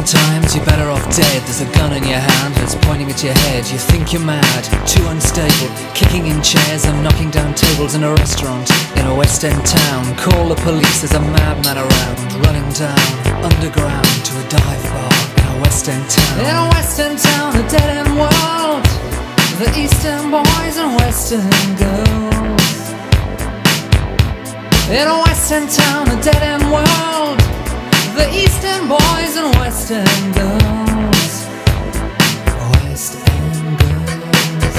Sometimes you're better off dead. There's a gun in your hand that's pointing at your head. You think you're mad, too unstable, kicking in chairs and knocking down tables in a restaurant in a West End town. Call the police, there's a madman around, running down underground to a dive bar in a West End town. In a West End town, a dead end world, the Eastern boys and Western girls. In a West End town, a dead end world, the Eastern boys and Western girls. West End girls.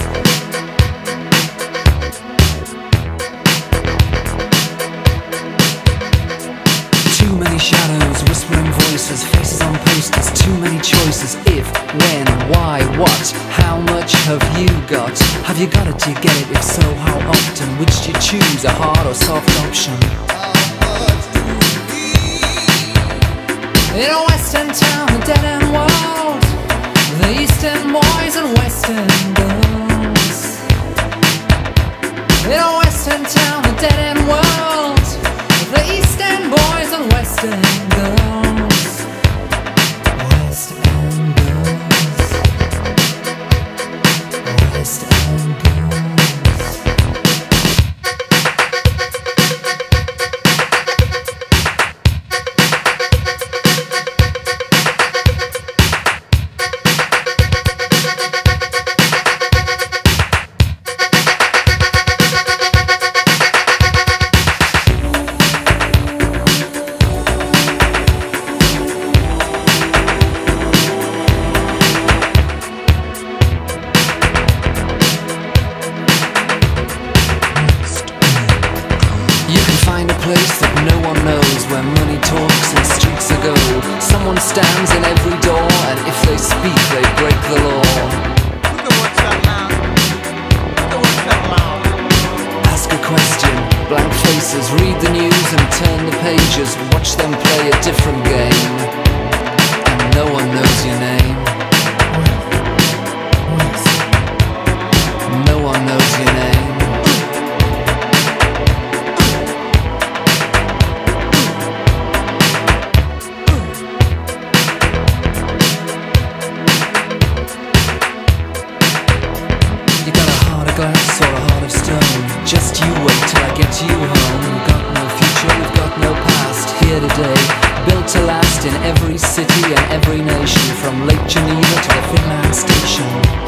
Too many shadows, whispering voices, faces on posters, too many choices. If, when, why, what, how much have you got? Have you got it, do you get it? If so, how often? Which do you choose, a hard or soft option? In a Western town, a dead end world, the Eastern boys and Western girls. In a Western town, a dead end world, the Eastern boys and Western girls. West End girls. West End girls. Place that no one knows, where money talks and streets are gold. Someone stands in every door, and if they speak, they break the law. Ask a question, blank faces, read the news and turn the pages. Watch them play a different game, and no one knows your name. No one knows your name. Glass or a heart of stone, just you wait till I get you home. We've got no future, we've got no past. Here today, built to last in every city and every nation, from Lake Geneva to the Finland station.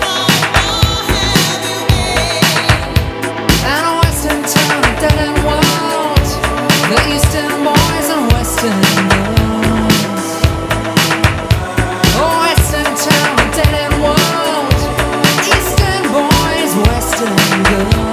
And a Western town, a dead end world, the Eastern boys and Western girls. A Western town, a dead end world, Eastern boys, Western girls.